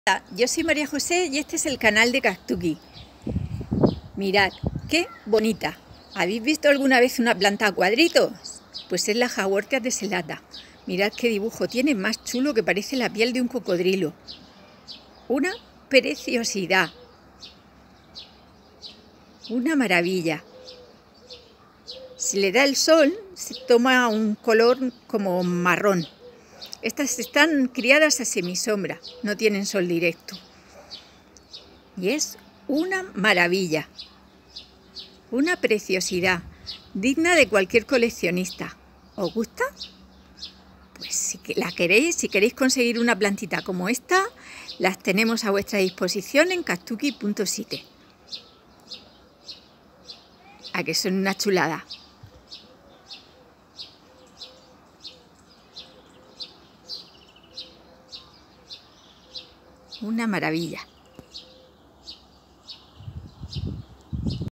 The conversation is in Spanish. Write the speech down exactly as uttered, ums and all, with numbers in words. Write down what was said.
Hola, yo soy María José y este es el canal de Cactuki. Mirad, qué bonita. ¿Habéis visto alguna vez una planta a cuadritos? Pues es la Haworthia tessellata. Mirad qué dibujo tiene, más chulo, que parece la piel de un cocodrilo. Una preciosidad. Una maravilla. Si le da el sol, se toma un color como marrón. Estas están criadas a semisombra, no tienen sol directo. Y es una maravilla, una preciosidad, digna de cualquier coleccionista. ¿Os gusta? Pues si la queréis, si queréis conseguir una plantita como esta, las tenemos a vuestra disposición en cactuki punto site. ¿A que son una chulada? Una maravilla.